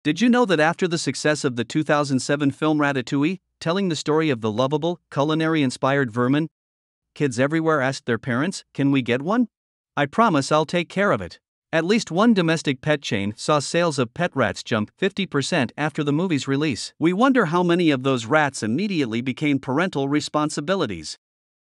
Did you know that after the success of the 2007 film Ratatouille, telling the story of the lovable, culinary-inspired vermin, kids everywhere asked their parents, "Can we get one? I promise I'll take care of it." At least one domestic pet chain saw sales of pet rats jump 50% after the movie's release. We wonder how many of those rats immediately became parental responsibilities.